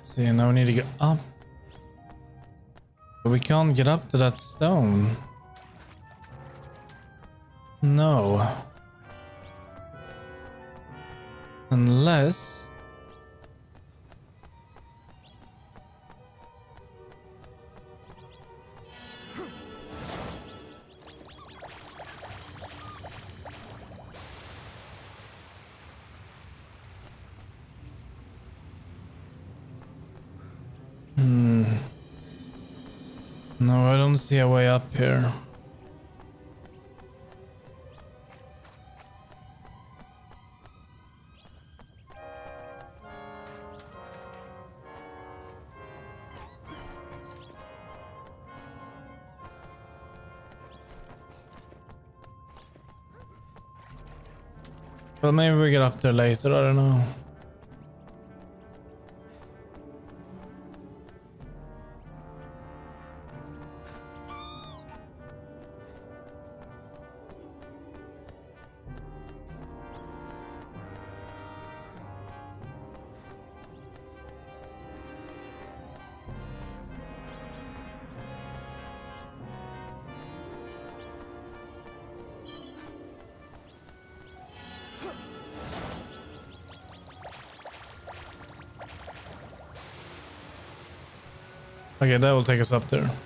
See, now we need to get up. But we can't get up to that stone. No. Unless... No, I don't see a way up here. Well, maybe we get up there later, I don't know. Okay, that will take us up there.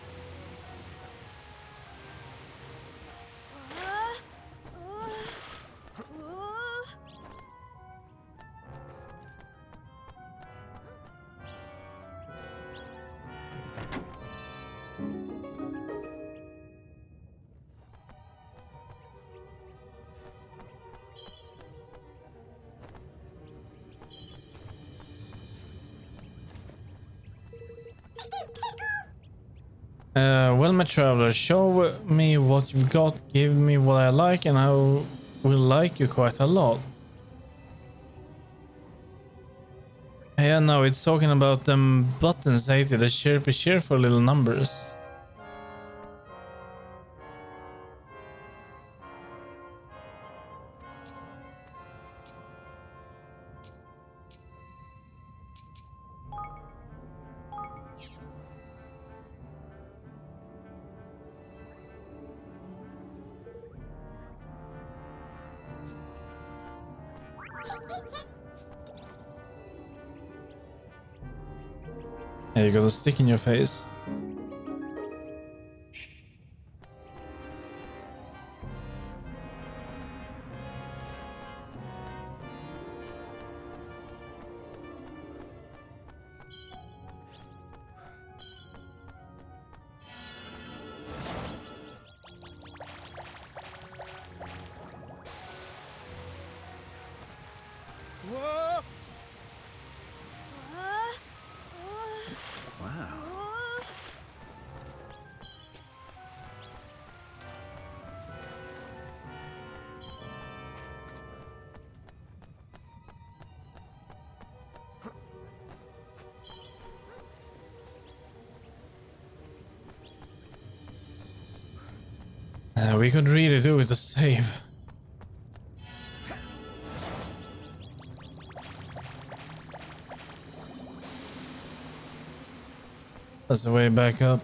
Well, my traveler, show me what you've got, give me what I like, and I will like you quite a lot. Yeah, no, it's talking about them buttons, ain't it? The chirpy cheerful little numbers. Yeah, you got a stick in your face. We could really do with a save. That's the way back up.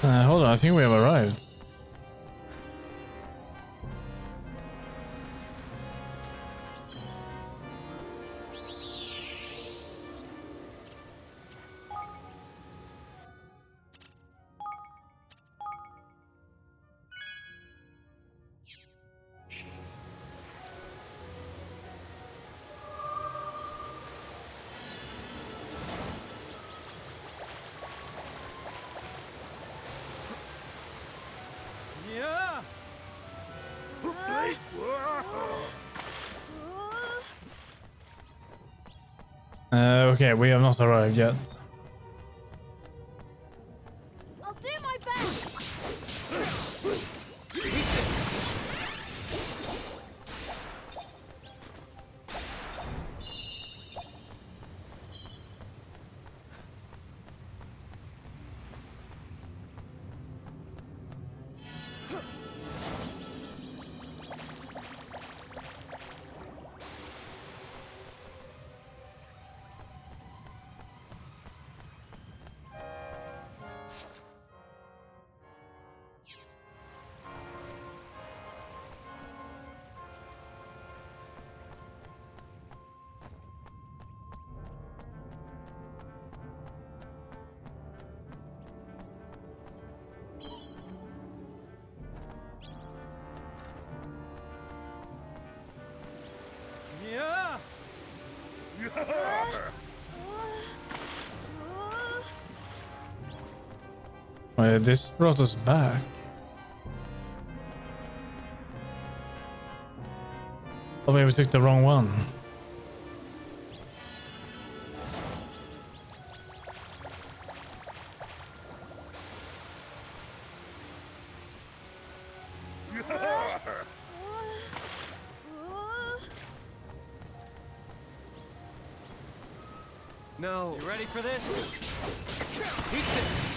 Hold on, I think we have arrived. Okay, we have not arrived yet. I'll do my best. This brought us back. Oh wait, we took the wrong one. No. You ready for this? Eat this!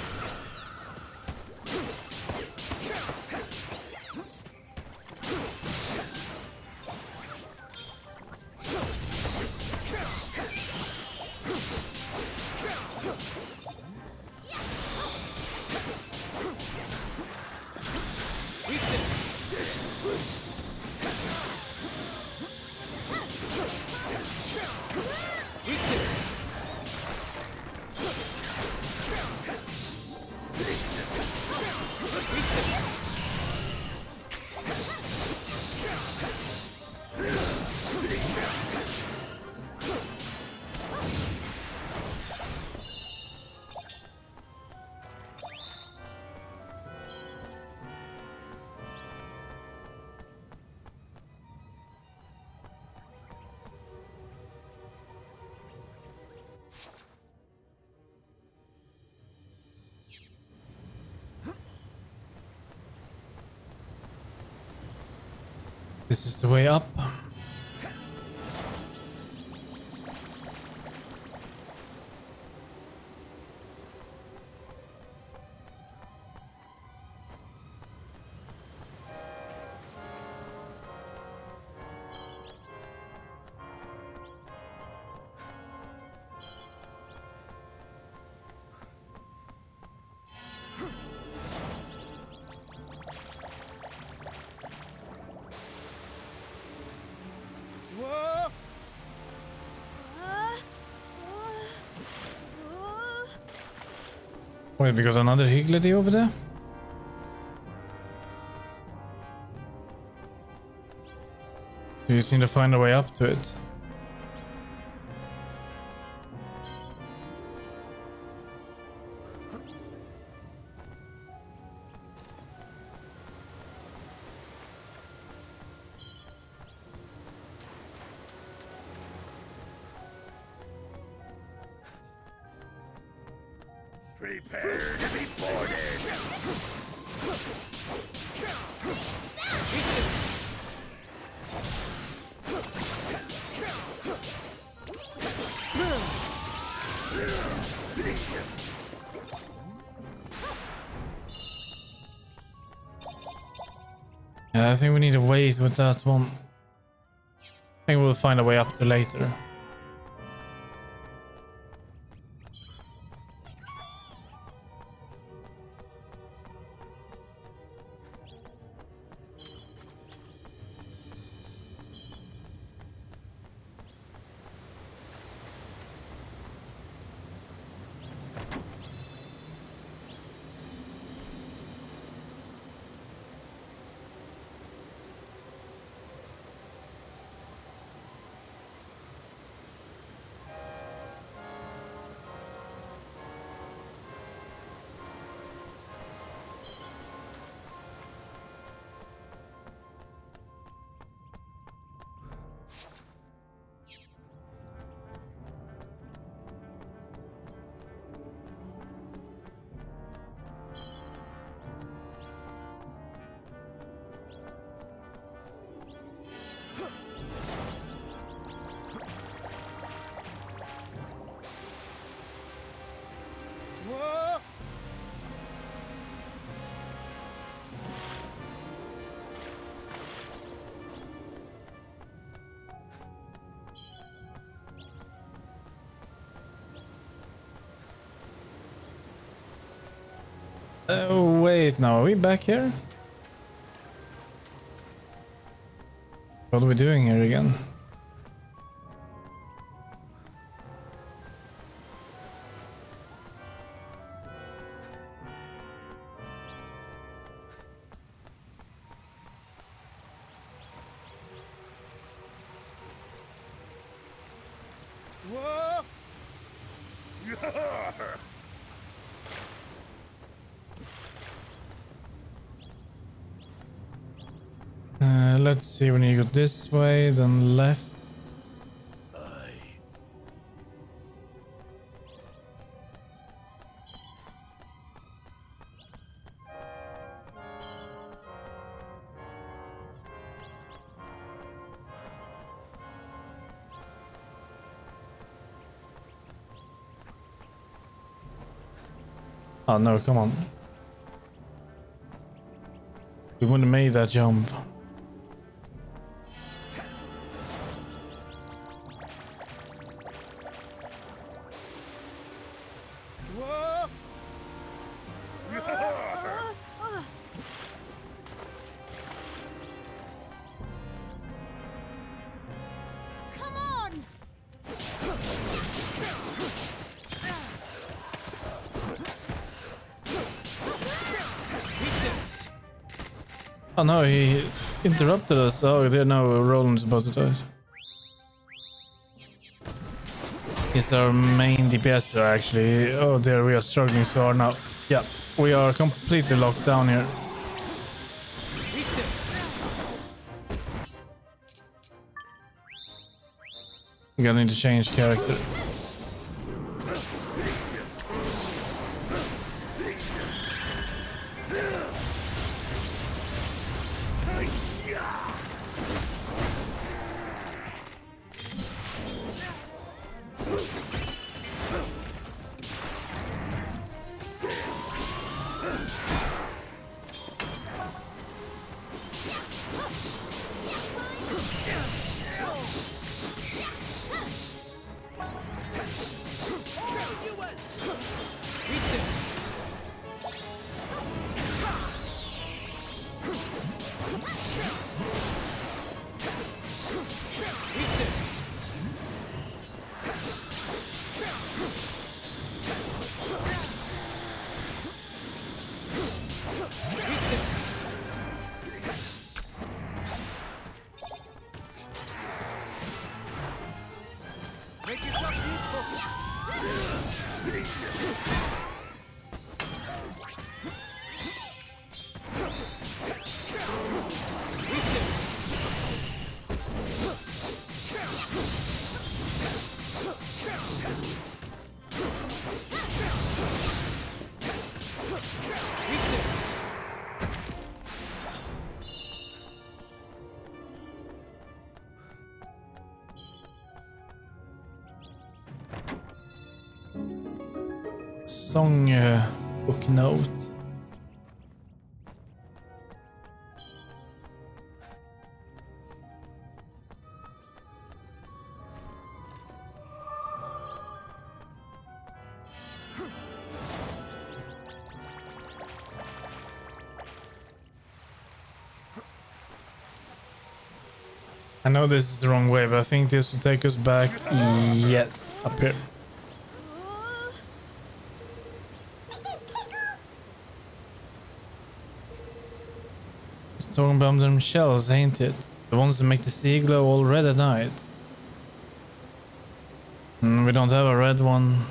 This is the way up. Wait, we got another Higgledy over there? Do you seem to find a way up to it? Prepare to be boarded! Yeah, I think we need to wait with that one. I think we'll find a way up to later. Wait, now are we back here? What are we doing here again? Whoa! Let's see, when you go this way, then left. Oh no, come on. We wouldn't have made that jump. Whoa! Come on! Oh no, he interrupted us. Oh, there now Roland's about to die. He's our main DPS actually. Oh dear, we are struggling so hard now. Yeah, we are completely locked down here. Gonna need to change character. Make yourselves useful. Song book note. I know this is the wrong way, but I think this will take us back. Yes, up here. It's talking about them shells, ain't it? The ones that make the sea glow all red at night. We don't have a red one.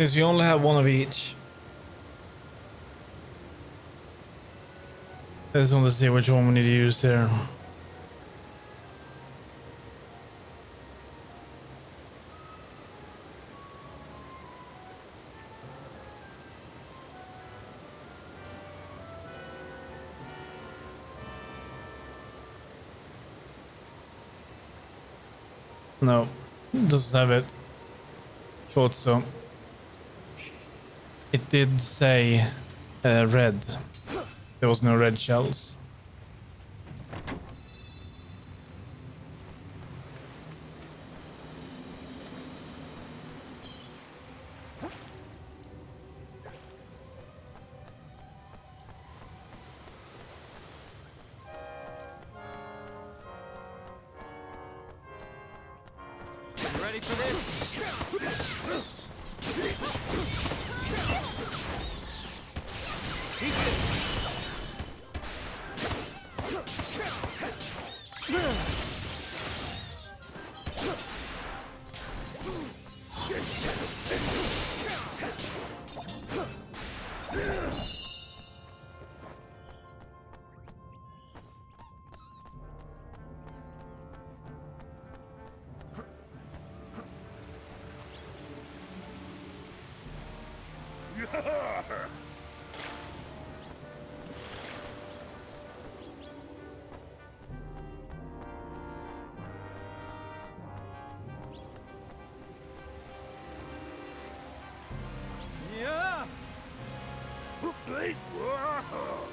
Since you only have one of each. I just want to see which one we need to use here. No, doesn't have it. Thought so. It did say red. There was no red shells. Ready for this? Eat this! Yeah! Blake, whoa.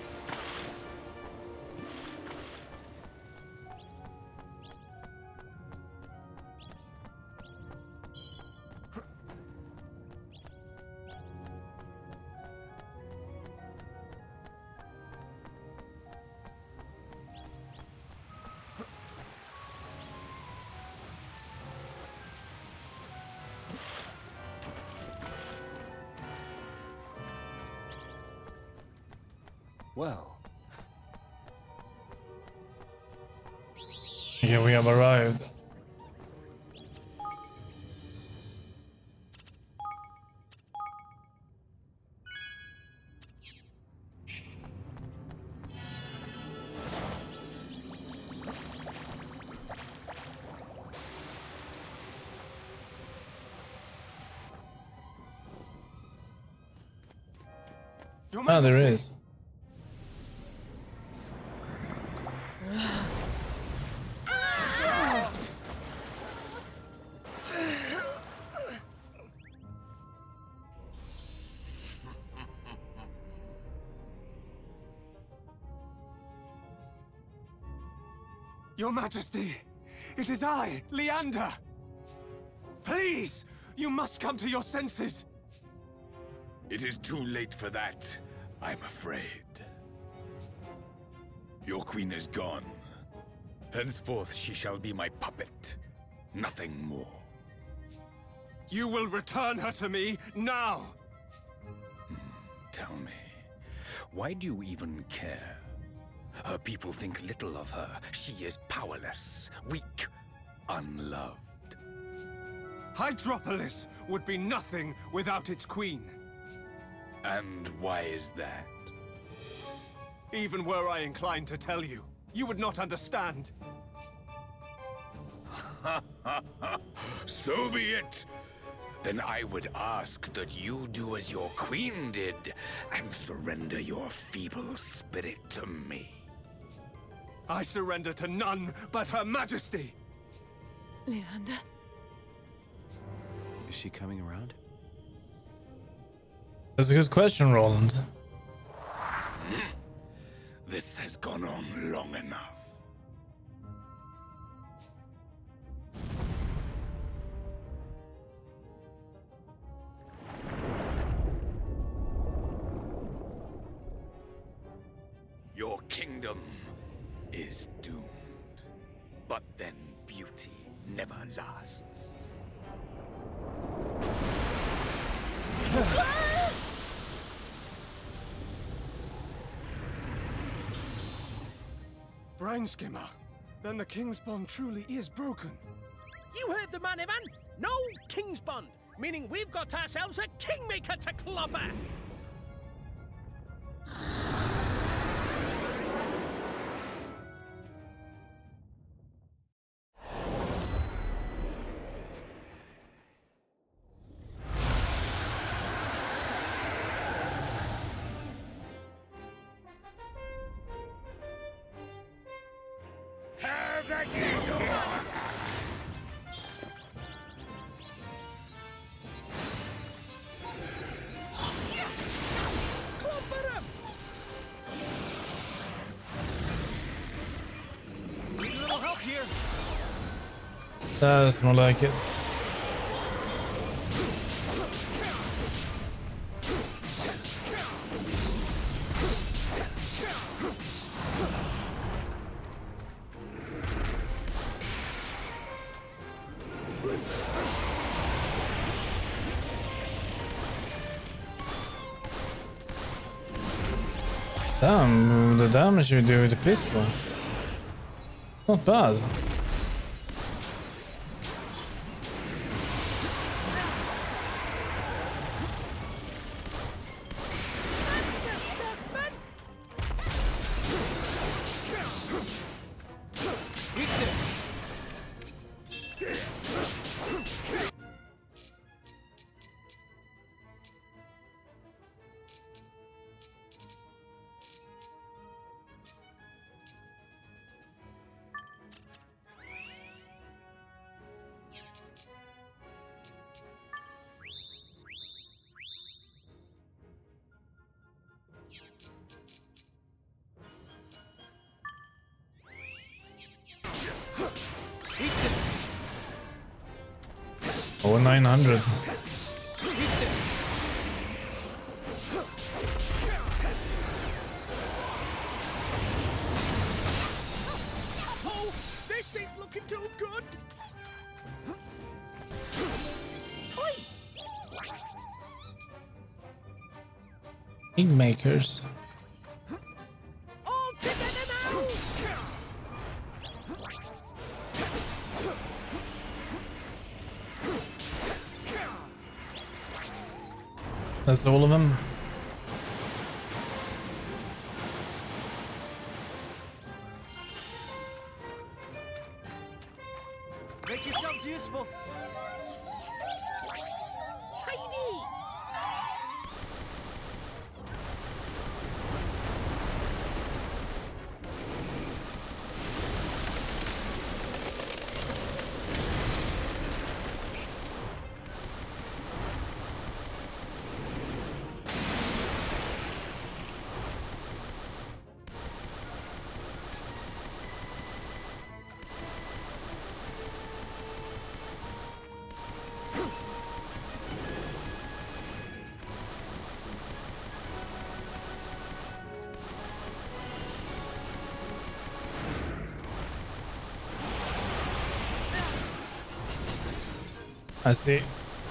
Well, Here we have arrived. Your Ah, there Majesty. is. Your Majesty, it is I, Leander. Please, you must come to your senses. It is too late for that, I'm afraid. Your queen is gone. Henceforth she shall be my puppet, nothing more. You will return her to me now. Tell me, why do you even care? Her people think little of her. She is powerless, weak, unloved. Hydropolis would be nothing without its queen. And why is that? Even were I inclined to tell you, you would not understand. So be it. Then I would ask that you do as your queen did and surrender your feeble spirit to me. I surrender to none but Her Majesty. Leander? Is she coming around? That's a good question, Roland. This has gone on long enough. Your kingdom is doomed. But then beauty never lasts. Brainskimmer, then the King's Bond truly is broken. You heard the man, Evan! No King's Bond! meaning we've got ourselves a kingmaker to clobber! That's more like it. Damn, the damage you do with the pistol. Not bad. Oh, 900. Oh, this ain't looking too good! Kingmakers. All together now! That's all of them. Make yourselves useful. Tiny! I see.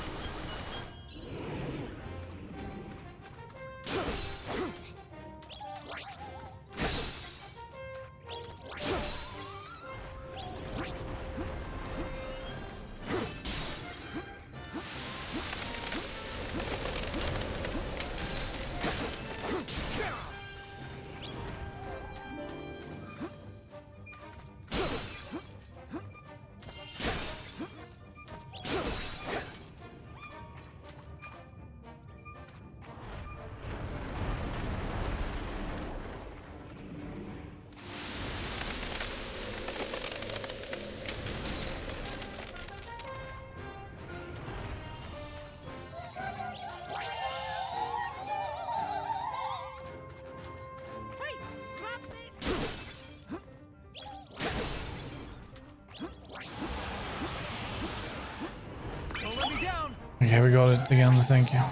Okay, we got it again, thank you.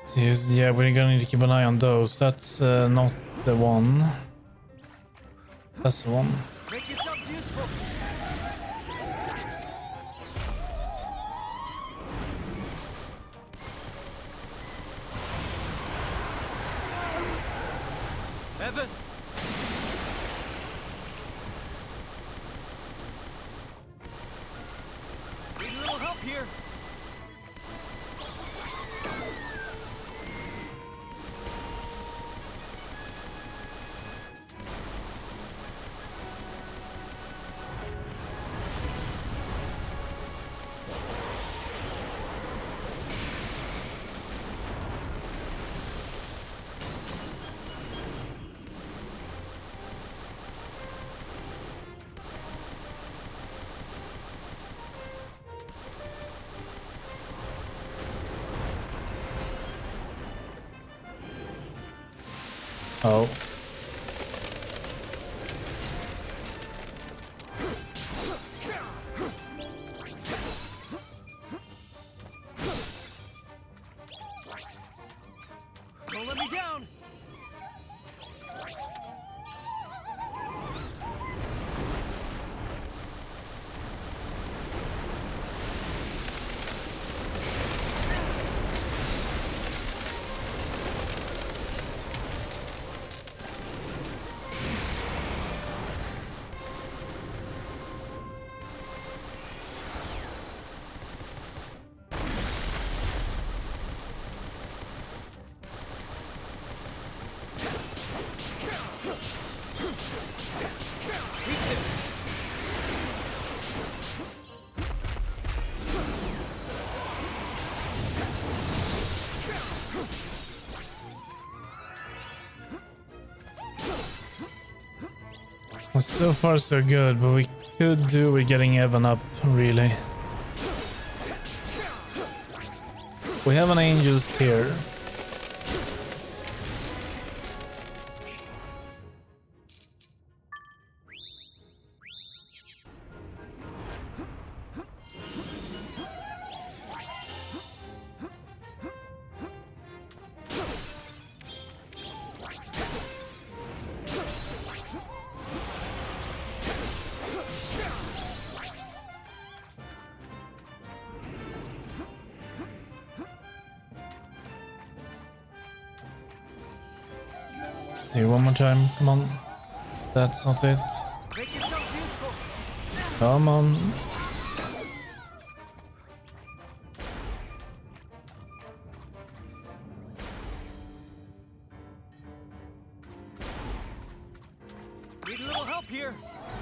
Yeah, we're gonna need to keep an eye on those. That's not the one. That's the one. Make yourselves useful. Evan. Need a little help here. Oh. Don't let me down. Well, so far so good, but we could do with getting Evan up, really. We have an Angel's Tear. See one more time, come on. That's not it. Make yourselves useful. Come on. Need a little help here.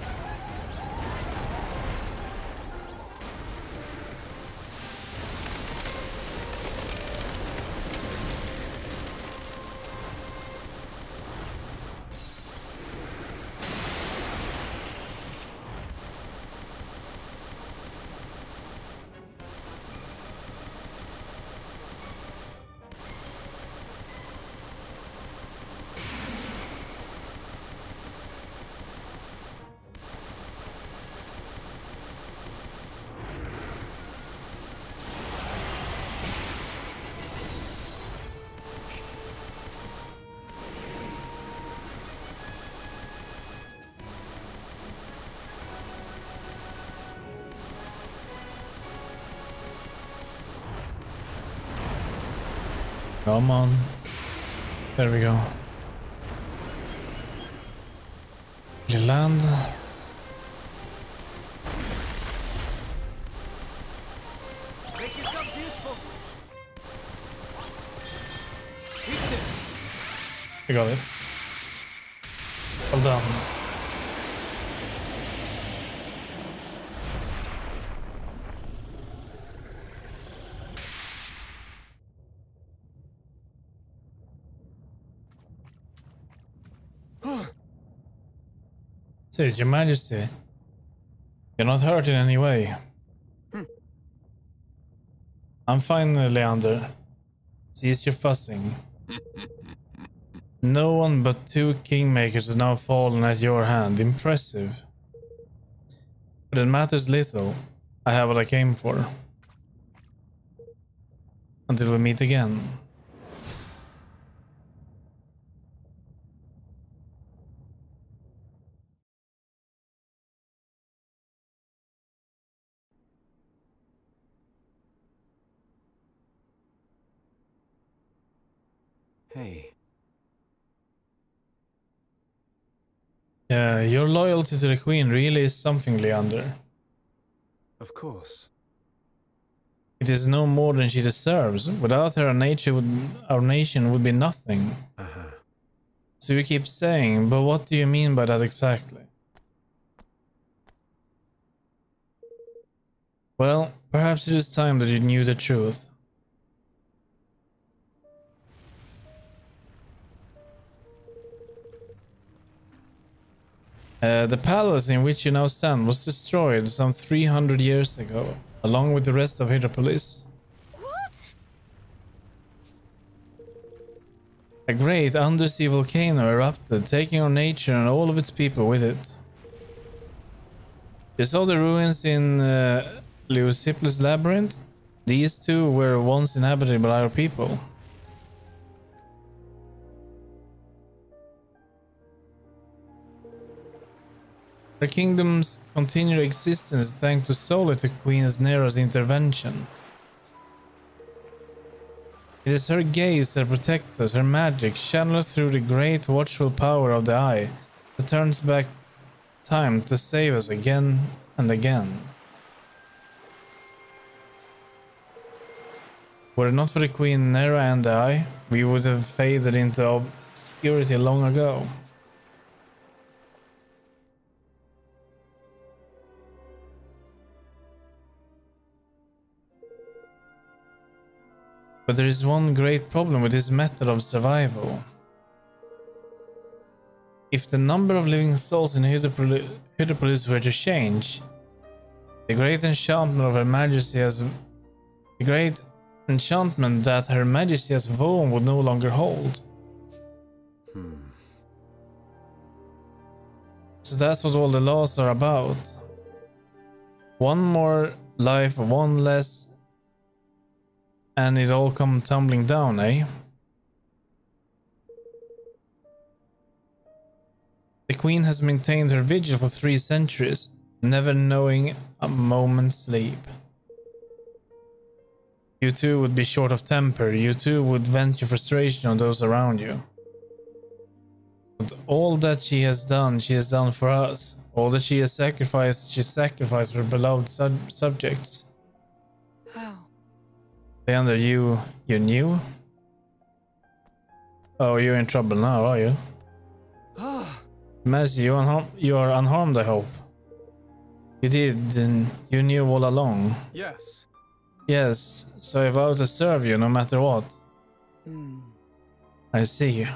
Come on. There we go. You land. Make yourselves useful. Eat this. I got it. Well done. Says Your Majesty, you're not hurt in any way. I'm fine, Leander. Cease your fussing. No one but 2 kingmakers has now fallen at your hand. Impressive. But it matters little. I have what I came for. Until we meet again. Hey. Your loyalty to the Queen really is something, Leander. Of course. It is no more than she deserves. Without her, our nation would be nothing. Uh-huh. So you keep saying, but what do you mean by that exactly? Well, perhaps it is time that you knew the truth. The palace in which you now stand was destroyed some 300 years ago, along with the rest of Hydropolis. What? A great undersea volcano erupted, taking our nature and all of its people with it. You saw the ruins in Leucippus Labyrinth? These two were once inhabited by our people. Their kingdom's continued existence thanks to solely to Queen Nero's intervention. It is her gaze that protects us, her magic, channeled through the great watchful power of the Eye, that turns back time to save us again and again. Were it not for the Queen Nera and the Eye, we would have faded into obscurity long ago. But there is one great problem with this method of survival. If the number of living souls in Hydropolis were to change, the great enchantment of Her Majesty as the great enchantment that Her Majesty has woven would no longer hold. So that's what all the laws are about. One more life, one less, and it all come tumbling down, eh? The Queen has maintained her vigil for 3 centuries, never knowing a moment's sleep. You too would be short of temper, you too would vent your frustration on those around you. But all that she has done for us. All that she sacrificed for her beloved subjects. How? Leander, you knew? Oh, you're in trouble now, are you? Mercy, you are unharmed, I hope. You did, and you knew all along. Yes. Yes, so I vow to serve you no matter what. I see.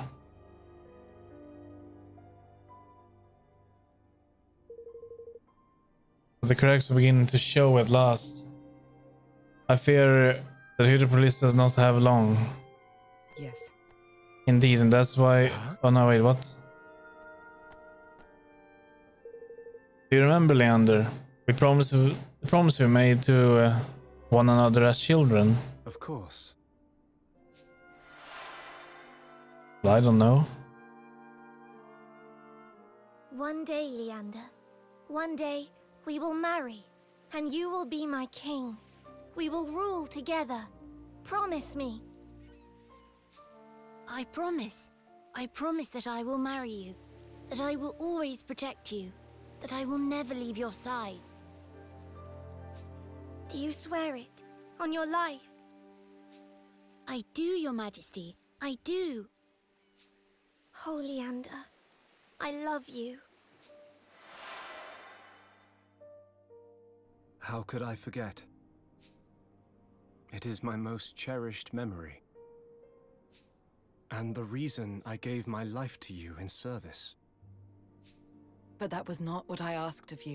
The cracks are beginning to show at last. I fear that Hydropolis does not have long. Yes. Indeed, and that's why... Oh no, wait, what? Do you remember, Leander? The promise we made to one another as children. Of course. Well, I don't know. One day, Leander. One day, we will marry, and you will be my king. We will rule together. Promise me. I promise. I promise that I will marry you. That I will always protect you. That I will never leave your side. Do you swear it? On your life? I do, Your Majesty. I do. Oh, Leander. I love you. How could I forget? It is my most cherished memory. And the reason I gave my life to you in service. But that was not what I asked of you.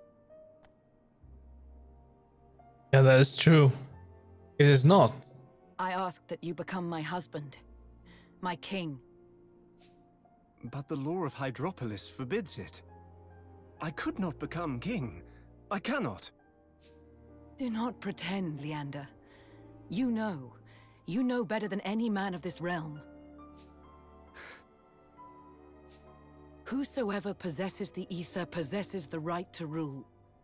Yeah, that is true. It is not. I asked that you become my husband. My king. But the law of Hydropolis forbids it. I could not become king. I cannot. Do not pretend, Leander. You know better than any man of this realm. Whosoever possesses the ether possesses the right to rule.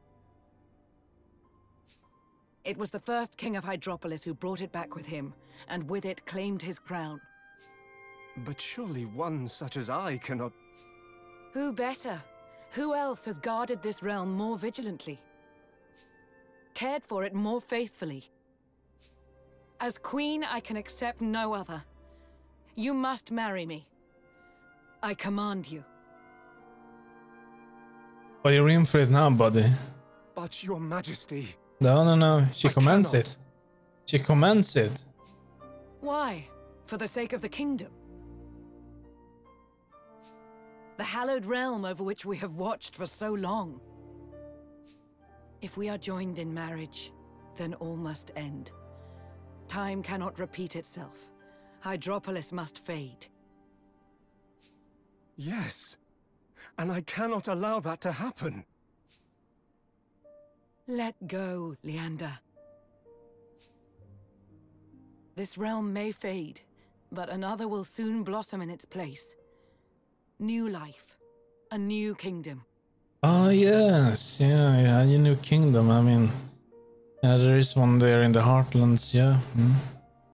It was the first king of Hydropolis who brought it back with him, and with it claimed his crown. But surely one such as I cannot... Who better? Who else has guarded this realm more vigilantly? Cared for it more faithfully? As queen, I can accept no other. You must marry me. I command you. Vad är rim för det now, buddy? But your majesty... No. She I commands cannot. it. She commands it. Why? For the sake of the kingdom? The hallowed realm over which we have watched for so long. If we are joined in marriage, then all must end. Time cannot repeat itself. Hydropolis must fade. Yes. And I cannot allow that to happen. Let go, Leander. This realm may fade, but another will soon blossom in its place. New life. A new kingdom. Oh yes, yeah, a new kingdom. I mean, yeah, there is one there in the Heartlands, yeah.